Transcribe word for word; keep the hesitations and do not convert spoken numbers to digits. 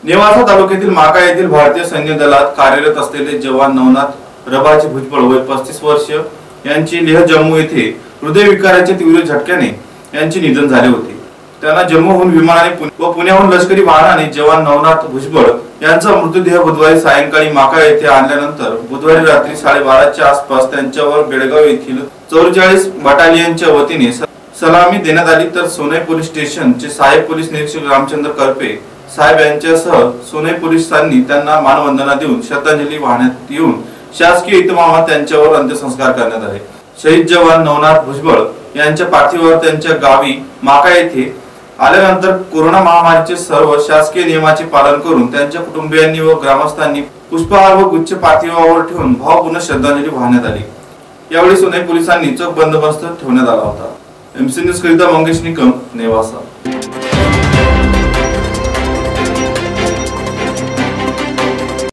नेवासा तालुक्यातील माका येथील भारतीय सैन्य दलात कार्यरत असलेले जवान नवनाथ रबाजी भुजबळ वय पस्तीस वर्ष यांची लेह जम्मू येथे हृदयविकाराच्या तीव्र झटक्याने यांचे निधन झाले होते। त्यांना जम्मूहून विमानाने व पुण्याहून लष्करी वाहनाने जवान नवनाथ भुजबळ यांचा मृतदेह बुधवारी सायंकाळी माका येथे आणल्यानंतर बुधवारी रात्री साडेबाराच्या आसपास त्यांच्यावर बेळगाव येथील चौवेचाळीस बटालियनच्या वतीने सलामी देण्यात आली। तर सोनई पोलीस स्टेशनचे सहाय्यक पोलीस निरीक्षक रामचंद्र करपे साहेब यांच्यासह सोनई पोलिसांनी त्यांना मानवंदना देऊन श्रद्धांजली वाहण्यात येऊन शासकीय इतमामात त्यांच्यावर अंत्यसंस्कार करण्यात आले। शहीद जवान नवनाथ भुजबळ यांच्या पार्थिवावर त्यांच्या गावी माका येथे आल्यानंतर कोरोना महामारीचे सर्व शासकीय नियमाचे पालन करून त्यांच्या कुटुंबियांनी व ग्रामस्थांनी पुष्पहार व गुच्छ पार्थिवावर ठेवून भावपूर्ण श्रद्धांजली वाहण्यात आली। यावेळी सोनई पोलिसांनी चोख बंदोबस्त ठेवण्यात आला होता। एमसी न्यूज करिता मंगेश निकम, नेवासा।